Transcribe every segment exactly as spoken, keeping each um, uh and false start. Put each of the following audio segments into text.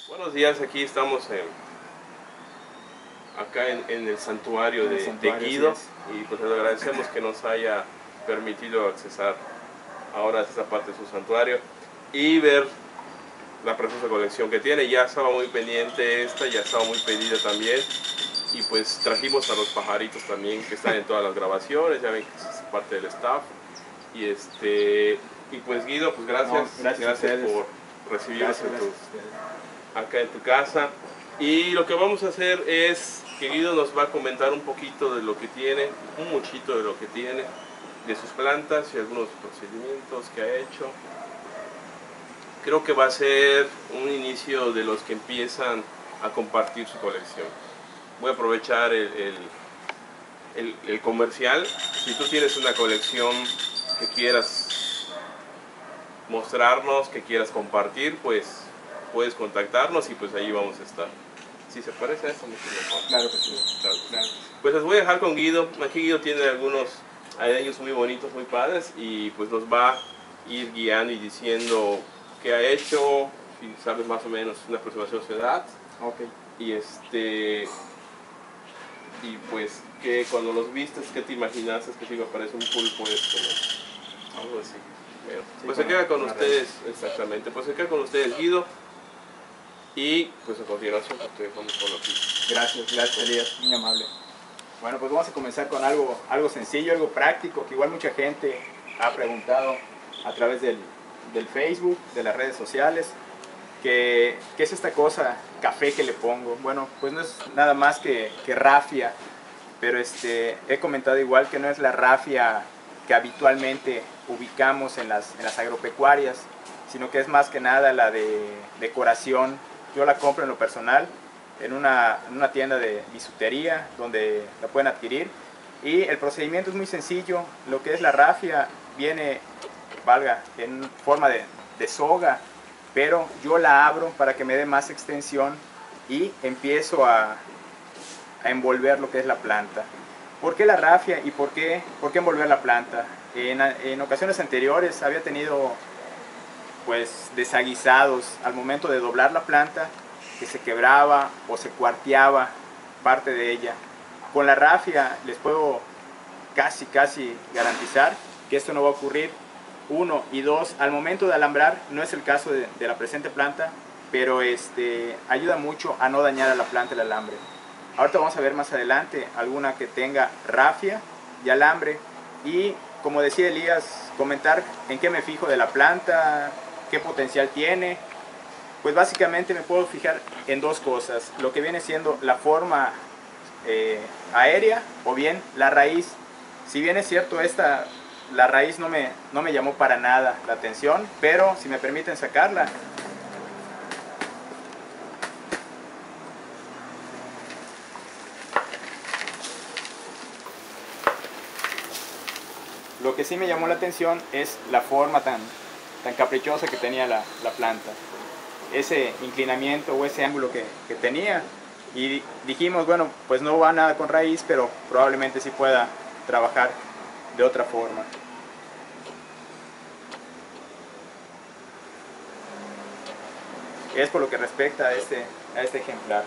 Buenos días, aquí estamos en, acá en, en el santuario, en el de, santuario de Guido, y pues le agradecemos que nos haya permitido accesar ahora a esa parte de su santuario y ver la preciosa colección que tiene. Ya estaba muy pendiente esta, ya estaba muy pedida también, y pues trajimos a los pajaritos también que están en todas las grabaciones, ya ven que es parte del staff. Y este y pues Guido, pues gracias, no, gracias, gracias por recibirnos en tu, acá en tu casa. Y lo que vamos a hacer es que Guido nos va a comentar un poquito de lo que tiene, un muchito de lo que tiene, de sus plantas y algunos procedimientos que ha hecho. Creo que va a ser un inicio de los que empiezan a compartir su colección. Voy a aprovechar el, el, el, el comercial. Si tú tienes una colección que quieras mostrarnos, que quieras compartir, pues puedes contactarnos y pues ahí vamos a estar. Si se parece a esto, mucho mejor. Claro que sí. Claro. Claro. Pues les voy a dejar con Guido. Aquí Guido tiene algunos adeños muy bonitos, muy padres, y pues nos va a ir guiando y diciendo qué ha hecho, si sabes más o menos una aproximación de su edad. Ok. Y este y pues que cuando los vistes, ¿qué te imaginaste? Que te iba a parecer un pulpo esto, ¿no? Algo así. Bueno, sí, pues se queda con ustedes, red. exactamente, pues se queda con ustedes Guido, y pues a continuación ustedes vamos con aquí. Gracias, gracias Elías, muy amable. Bueno, pues vamos a comenzar con algo, algo sencillo, algo práctico, que igual mucha gente ha preguntado a través del, del Facebook, de las redes sociales, que, ¿qué es esta cosa, café que le pongo? Bueno, pues no es nada más que, que rafia, pero este, he comentado igual que no es la rafia que habitualmente ubicamos en las, en las agropecuarias, sino que es más que nada la de decoración. Yo la compro en lo personal en una, en una tienda de bisutería donde la pueden adquirir, y el procedimiento es muy sencillo. Lo que es la rafia viene, valga, en forma de, de soga, pero yo la abro para que me dé más extensión y empiezo a, a envolver lo que es la planta. ¿Por qué la rafia y por qué, por qué envolver la planta? En, en ocasiones anteriores había tenido pues desaguisados al momento de doblar la planta, que se quebraba o se cuarteaba parte de ella. Con la rafia les puedo casi casi garantizar que esto no va a ocurrir. Uno y dos, al momento de alambrar, no es el caso de, de la presente planta, pero este, ayuda mucho a no dañar a la planta el alambre. Ahorita vamos a ver más adelante alguna que tenga rafia y alambre, y como decía Elías, comentar en qué me fijo de la planta, qué potencial tiene. Pues básicamente me puedo fijar en dos cosas: lo que viene siendo la forma eh, aérea o bien la raíz. Si bien es cierto, esta, la raíz no me, no me llamó para nada la atención, pero si me permiten sacarla, lo que sí me llamó la atención es la forma tan, tan caprichosa que tenía la, la planta, ese inclinamiento o ese ángulo que, que tenía, y dijimos, bueno, pues no va nada con raíz, pero probablemente sí pueda trabajar de otra forma. Es por lo que respecta a este, a este ejemplar.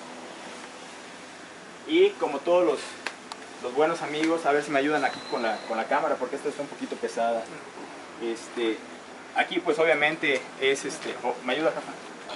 Y como todos los, los buenos amigos, a ver si me ayudan aquí con la, con la cámara, porque esta está un poquito pesada. Este, aquí pues obviamente es este... Oh, ¿me ayuda, Rafa?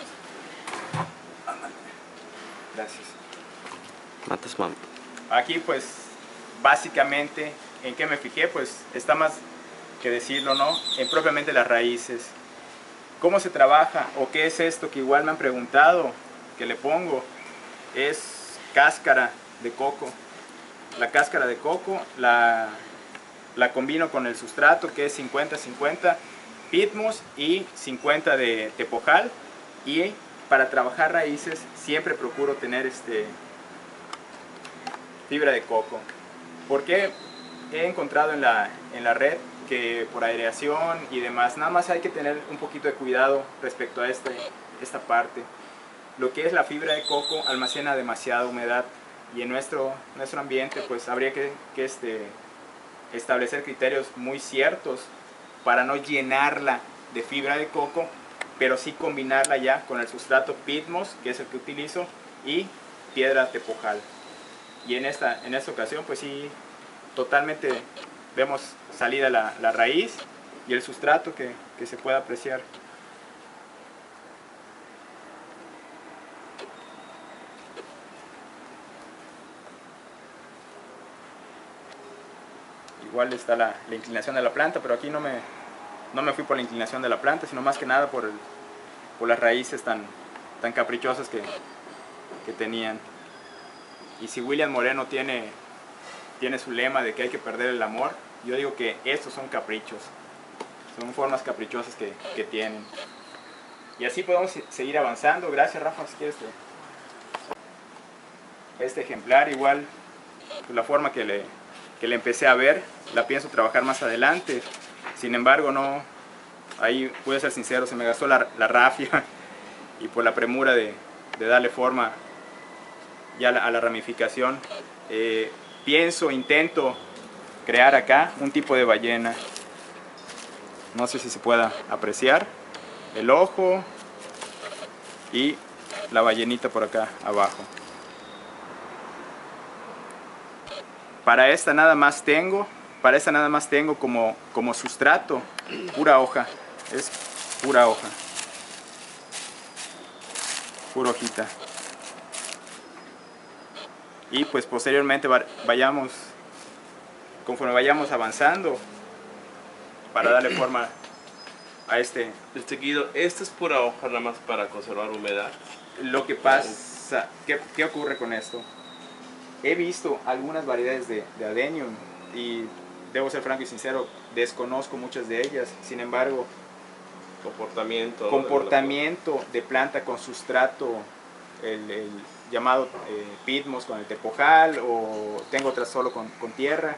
Gracias. Matas, mami. Aquí pues básicamente en qué me fijé, pues está más que decirlo, ¿no? En propiamente las raíces. ¿Cómo se trabaja o qué es esto que igual me han preguntado que le pongo? Es cáscara de coco. La cáscara de coco la, la combino con el sustrato, que es cincuenta cincuenta pitmos y cincuenta de tepojal, y para trabajar raíces siempre procuro tener este fibra de coco, porque he encontrado en la, en la red que por aireación y demás, nada más hay que tener un poquito de cuidado respecto a este, esta parte. Lo que es la fibra de coco almacena demasiada humedad, y en nuestro, nuestro ambiente pues habría que, que este, establecer criterios muy ciertos para no llenarla de fibra de coco, pero sí combinarla ya con el sustrato Pitmos, que es el que utilizo, y piedra tepojal. Y en esta, en esta ocasión pues sí, totalmente vemos salida la, la raíz y el sustrato que, que se puede apreciar. Igual está la, la inclinación de la planta, pero aquí no me, no me fui por la inclinación de la planta, sino más que nada por, el, por las raíces tan, tan caprichosas que, que tenían. Y si William Moreno tiene, tiene su lema de que hay que perder el amor, yo digo que estos son caprichos, son formas caprichosas que, que tienen. Y así podemos seguir avanzando. Gracias, Rafa, si quieres. Este ejemplar igual, pues la forma que le, que le empecé a ver, la pienso trabajar más adelante. Sin embargo, no, ahí voy a ser sincero, se me gastó la, la rafia y por la premura de, de darle forma ya a la, a la ramificación, eh, pienso, intento crear acá un tipo de ballena. No sé si se pueda apreciar el ojo y la ballenita por acá abajo. Para esta nada más tengo, para esta nada más tengo como, como sustrato pura hoja, es pura hoja, pura hojita. Y pues posteriormente vayamos, conforme vayamos avanzando, para darle forma a este. Este Guido, esta es pura hoja nada más para conservar humedad. Lo que pasa, ¿qué, qué ocurre con esto? He visto algunas variedades de, de adenium y debo ser franco y sincero, desconozco muchas de ellas. Sin embargo, comportamiento, comportamiento de planta con sustrato, el, el llamado eh, Pitmos con el tepojal, o tengo otras solo con, con tierra,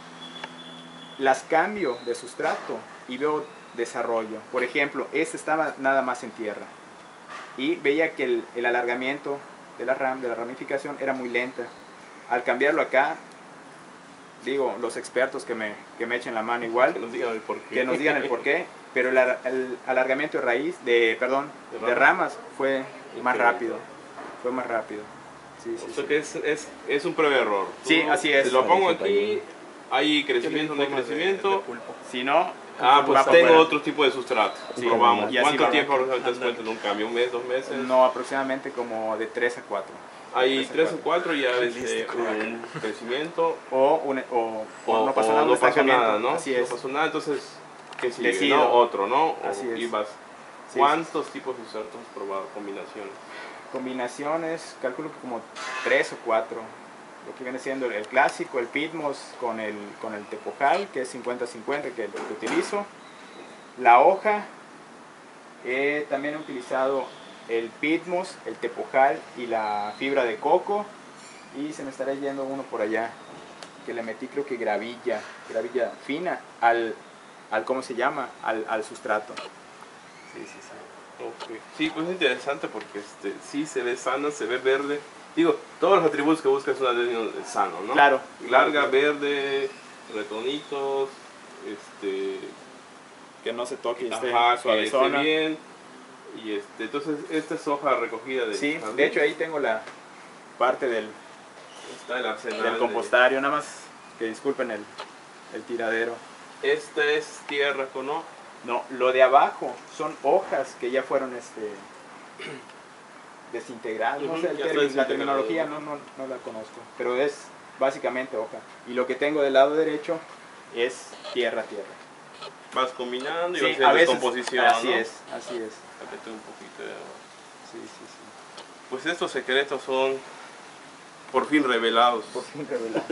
las cambio de sustrato y veo desarrollo. Por ejemplo, este estaba nada más en tierra y veía que el, el alargamiento de la, ram, de la ramificación era muy lenta. Al cambiarlo acá, digo, los expertos que me, que me echen la mano igual, que nos digan el porqué, que nos digan el porqué, pero el, el alargamiento de raíz, de, perdón, de ramas, de ramas fue okay. más rápido, fue más rápido. Sí, sí, o sea sí. que es, es, es un breve error. Sí, Tú, así es. Si lo pongo aquí, hay crecimiento, no hay crecimiento. Si no, ah, pues tengo fuera. Otro tipo de sustrato. Sí, probamos. ¿Cuánto tiempo aproximadamente después de un cambio? ¿Un mes, dos meses? No, aproximadamente como de tres a cuatro. Hay tres o cuatro y ya ves eh, un crecimiento o, un, o, o, o no pasó nada, no pasó nada, ¿no? Así es. No pasó nada, entonces ¿qué sigue? Decido. ¿No? Otro, ¿no? Así o, es. Y vas. Sí, ¿Cuántos sí. tipos de sustratos has probado? Combinaciones. Combinaciones, calculo que como tres o cuatro. Lo que viene siendo el clásico, el Pitmos con el, con el tepojal, que es cincuenta cincuenta, que, que utilizo. La hoja, eh, también he utilizado el Pitmos, el tepojal y la fibra de coco. Y se me estará yendo uno por allá, que le metí creo que gravilla, gravilla fina, al, al ¿cómo se llama? Al, al sustrato. Sí, sí, sí. Okay. Sí, pues es interesante porque este, sí se ve sana, se ve verde. Digo, todos los atributos que buscas es un adenio sano, ¿no? Claro. Larga, verde, retonitos, este... que no se toque y esté suavezona. Bien. Y este, entonces, esta es hoja recogida de... Sí, de hecho ahí tengo la parte del, está el arsenal del compostario, de... nada más que disculpen el, el tiradero. ¿Esta es tierra con hoja? No, lo de abajo son hojas que ya fueron este desintegradas. No sé, el la terminología no, no, no la conozco, pero es básicamente hoja. Y lo que tengo del lado derecho es tierra, tierra. Vas combinando y sí, vas haciendo descomposición, así ¿no? es, así es. Acá tengo un poquito de agua. Sí, sí, sí. Pues estos secretos son por fin revelados. Por fin revelados.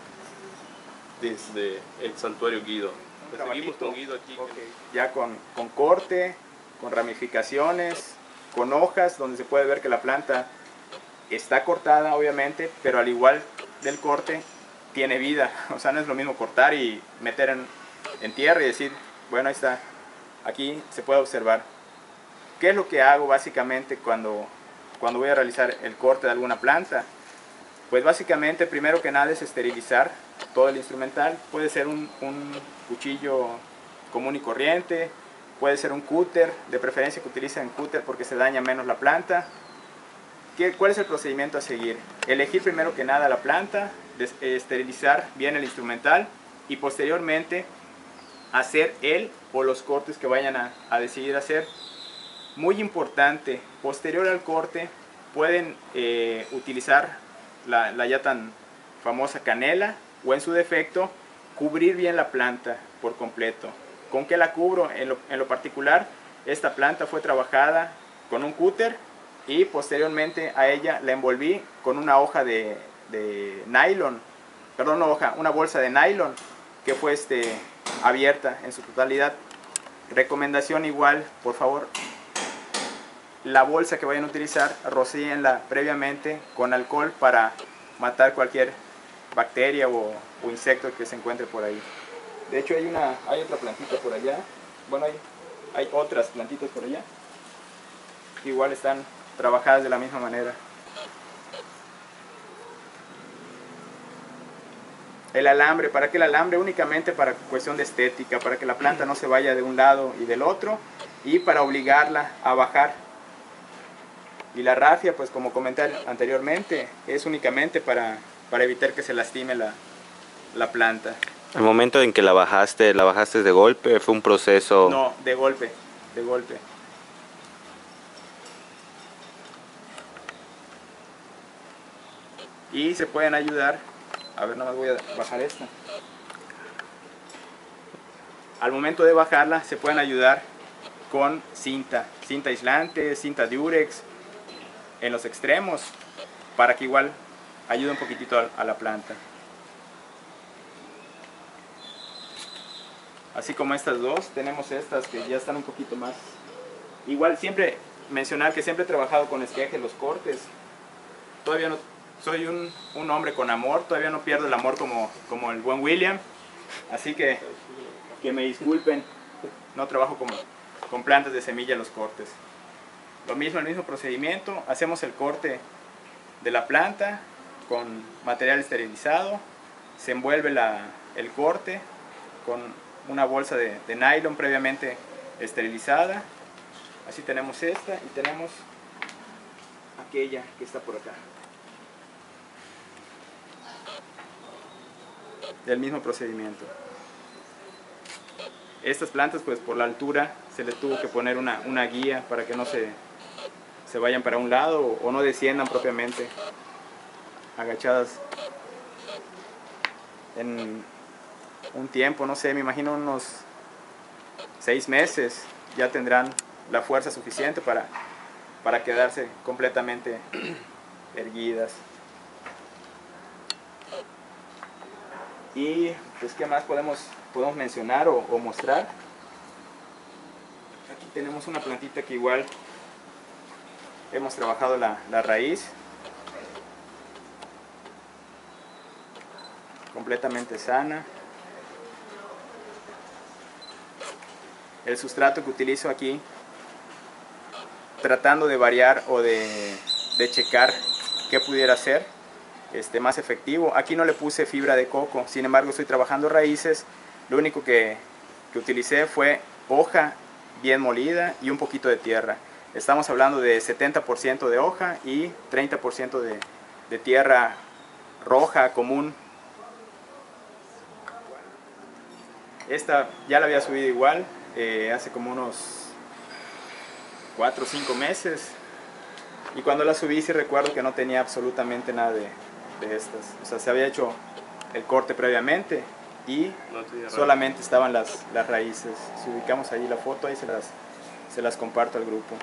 Desde el santuario Guido. Seguimos con Guido aquí. Okay. Ya con, con corte, con ramificaciones, con hojas, donde se puede ver que la planta está cortada, obviamente, pero al igual del corte, tiene vida. O sea, no es lo mismo cortar y meter en, en tierra y decir, bueno, ahí está. Aquí se puede observar. ¿Qué es lo que hago básicamente cuando, cuando voy a realizar el corte de alguna planta? Pues básicamente, primero que nada, es esterilizar todo el instrumental. Puede ser un, un cuchillo común y corriente, puede ser un cúter, de preferencia que utilicen cúter porque se daña menos la planta. ¿Qué, ¿Cuál es el procedimiento a seguir? Elegir primero que nada la planta, des, esterilizar bien el instrumental y posteriormente hacer el o los cortes que vayan a, a decidir hacer. Muy importante, posterior al corte pueden eh, utilizar la, la ya tan famosa canela o en su defecto cubrir bien la planta por completo. ¿Con qué la cubro? En lo, en lo particular, esta planta fue trabajada con un cúter y posteriormente a ella la envolví con una hoja de, de nylon, perdón, no hoja, una bolsa de nylon que fue este, abierta en su totalidad. Recomendación igual, por favor, la bolsa que vayan a utilizar, rocíenla previamente con alcohol para matar cualquier bacteria o, o insecto que se encuentre por ahí. De hecho hay, una, hay otra plantita por allá, bueno hay, hay otras plantitas por allá, que igual están trabajadas de la misma manera. El alambre, ¿para qué el alambre? Únicamente para cuestión de estética, para que la planta no se vaya de un lado y del otro y para obligarla a bajar. Y la rafia, pues como comenté anteriormente, es únicamente para, para evitar que se lastime la, la planta. ¿El momento en que la bajaste, la bajaste de golpe? ¿Fue un proceso? No, de golpe, de golpe. Y se pueden ayudar, a ver, nada más voy a bajar esta. Al momento de bajarla se pueden ayudar con cinta, cinta aislante, cinta Durex en los extremos, para que igual ayude un poquitito a, a la planta. Así como estas dos, tenemos estas que ya están un poquito más. Igual siempre mencionar que siempre he trabajado con esqueje los cortes. Todavía no soy un, un hombre con amor, todavía no pierdo el amor como, como el buen William. Así que que me disculpen, no trabajo como, con plantas de semilla los cortes. Lo mismo, el mismo procedimiento, hacemos el corte de la planta con material esterilizado, se envuelve la, el corte con una bolsa de, de nylon previamente esterilizada. Así tenemos esta y tenemos aquella que está por acá. El mismo procedimiento. Estas plantas, pues por la altura se les tuvo que poner una, una guía para que no se, se vayan para un lado o, o no desciendan propiamente agachadas. En un tiempo, no sé, me imagino unos seis meses ya tendrán la fuerza suficiente para, para quedarse completamente erguidas. Y pues qué más podemos, podemos mencionar o, o mostrar. Aquí tenemos una plantita que igual hemos trabajado la, la raíz completamente sana. El sustrato que utilizo aquí, tratando de variar o de, de checar qué pudiera ser este, más efectivo. Aquí no le puse fibra de coco, sin embargo estoy trabajando raíces. Lo único que, que utilicé fue hoja bien molida y un poquito de tierra. Estamos hablando de setenta por ciento de hoja y treinta por ciento de, de tierra roja común. Esta ya la había subido igual eh, hace como unos cuatro o cinco meses. Y cuando la subí sí recuerdo que no tenía absolutamente nada de, de estas. O sea, se había hecho el corte previamente y no solamente estaban las, las raíces. Si ubicamos ahí la foto, ahí se las, se las comparto al grupo.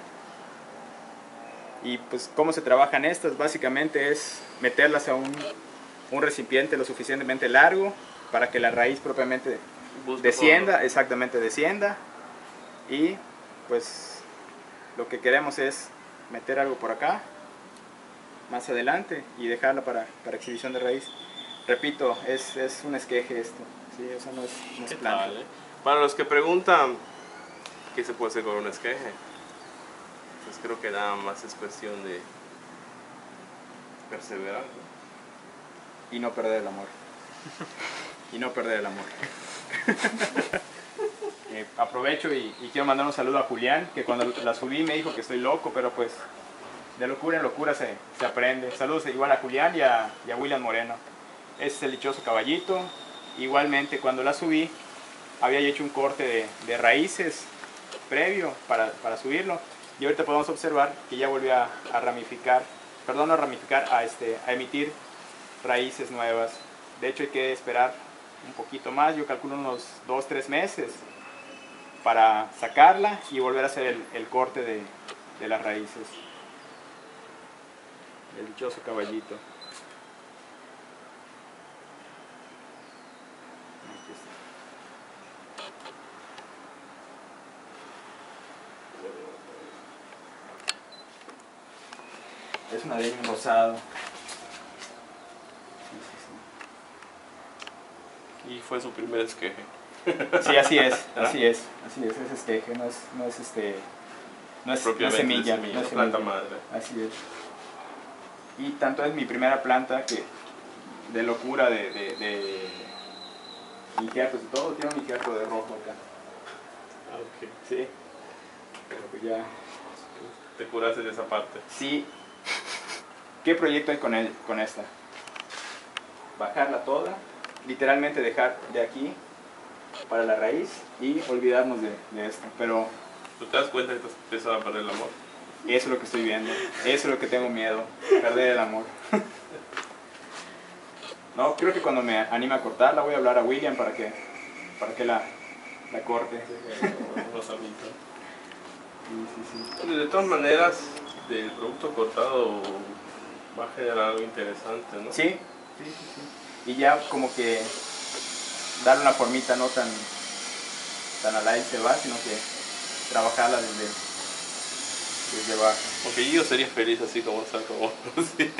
Y pues cómo se trabajan estas, básicamente es meterlas a un, un recipiente lo suficientemente largo para que la raíz propiamente Busca descienda, fondo. exactamente descienda. Y pues lo que queremos es meter algo por acá, más adelante, y dejarla para, para exhibición de raíz. Repito, es, es un esqueje esto, ¿sí? O sea, no es, no es planta. Tal, eh? Para los que preguntan qué se puede hacer con un esqueje, pues creo que nada más es cuestión de perseverar, ¿no? Y no perder el amor. Y no perder el amor. eh, aprovecho y, y quiero mandar un saludo a Julián, que cuando la subí me dijo que estoy loco, pero pues de locura en locura se, se aprende. Saludos igual a Julián y a, y a William Moreno. Ese es el dichoso caballito. Igualmente cuando la subí había hecho un corte de, de raíces previo para, para subirlo, y ahorita podemos observar que ya volvió a, a ramificar, perdón, no a ramificar, a, este, a emitir raíces nuevas. De hecho hay que esperar un poquito más, yo calculo unos dos tres meses para sacarla y volver a hacer el, el corte de, de las raíces. El dichoso caballito. Es un adenium rosado. Y fue su primer esqueje. Sí, así es, así es, así es, es esqueje, no es, no es este, no es, no es semilla, semilla, no es planta semilla. madre. Así es. Y tanto es mi primera planta que de locura de, de, de injertos y todo, tiene un injerto de rojo acá. Ah, ok. Sí, pero pues ya. Te curaste de esa parte. Sí. ¿Qué proyecto hay con, él, con esta? Bajarla toda, literalmente dejar de aquí para la raíz y olvidarnos de, de esto. Pero ¿Tú te das cuenta que te empiezas a perder el amor? eso es lo que estoy viendo, eso es lo que tengo miedo, perder el amor. No, creo que cuando me anime a cortarla voy a hablar a William para que, para que la, la corte. Rosamito. Sí, sí, sí. De todas maneras, del producto cortado va a generar algo interesante, ¿no? Sí, sí, sí, sí. Y ya como que darle una formita no tan, tan al aire se va, sino que trabajarla desde, desde abajo. Porque yo sería feliz así como está, como sí.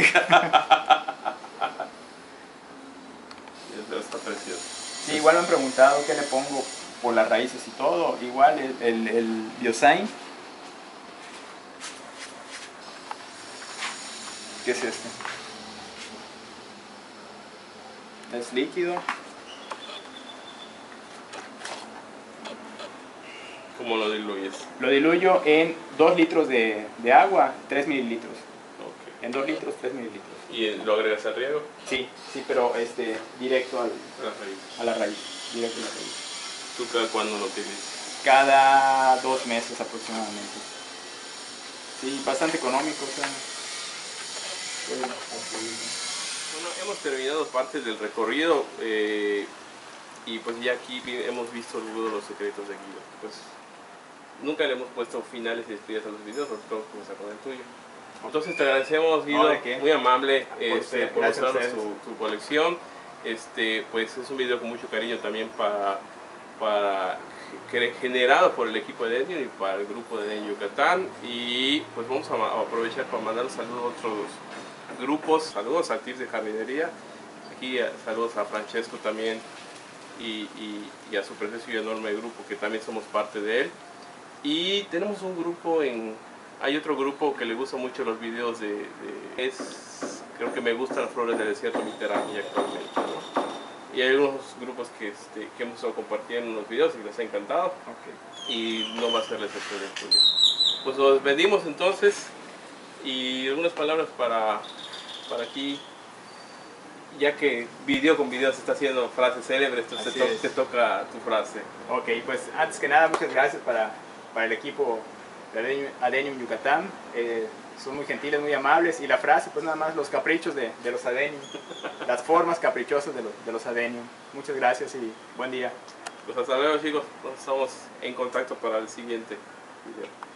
Está precioso. Sí, igual me han preguntado qué le pongo por las raíces y todo. Igual el, el, el Biosign. ¿Qué es este? Es líquido. ¿Cómo lo diluyes? Lo diluyo en dos litros de, de agua, tres mililitros. Okay. En dos litros, tres mililitros. ¿Y lo agregas al riego? Sí, sí, pero este, directo al, A la raíz. a la raíz. Directo a la raíz. ¿Tú cada cuándo lo utilizas? Cada dos meses aproximadamente. Sí, bastante económico. O sea, bueno, bueno, hemos terminado parte del recorrido eh, y pues ya aquí vi- hemos visto algunos de los secretos de Guido. Pues nunca le hemos puesto finales y despedidas a los videos, porque vamos a comenzar con el tuyo. Entonces te agradecemos, Guido, No, ¿de qué? muy amable Por este, usted, por gracias a mostrarnos ustedes. tu, tu colección. Este, pues es un video con mucho cariño también para, para que- generado por el equipo de Denium y para el grupo de Denium Yucatán. Y pues vamos a, ma- a aprovechar para mandar un saludo a otros grupos. Saludos a Tips de Jardinería. Aquí eh, saludos a Francesco también y, y, y a su precioso y enorme grupo que también somos parte de él. Y tenemos un grupo en... Hay otro grupo que le gusta mucho los videos de... de es, creo que me gustan las flores del desierto Mitterrand actualmente, ¿no? Y hay algunos grupos que, este, que hemos estado compartiendo los videos y les ha encantado. okay. Y no va a ser la excepción del tuyo. Pues nos despedimos entonces. Y algunas palabras para, para aquí. Ya que video con video se está haciendo frases célebres, entonces te, Así to- es. te toca tu frase. Ok, pues antes que nada, muchas gracias para, para el equipo de Adenium, Adenium Yucatán. Eh, son muy gentiles, muy amables. Y la frase, pues nada más los caprichos de, de los Adenium, las formas caprichosas de, los de los Adenium. Muchas gracias y buen día. Pues hasta luego, chicos, nos estamos en contacto para el siguiente video.